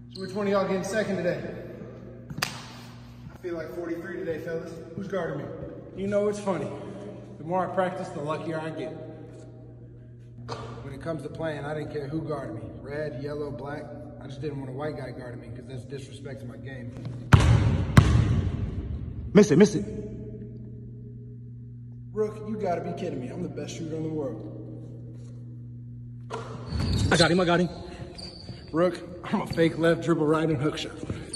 So which one of y'all getting second today? I feel like 43 today, fellas. Who's guarding me? You know, it's funny. The more I practice, the luckier I get. When it comes to playing, I didn't care who guarded me. Red, yellow, black. I just didn't want a white guy guarding me because that's disrespect to my game. Miss it, miss it. Rook, you gotta be kidding me. I'm the best shooter in the world. I got him. Rook, I'm a fake left dribble right and hook shot.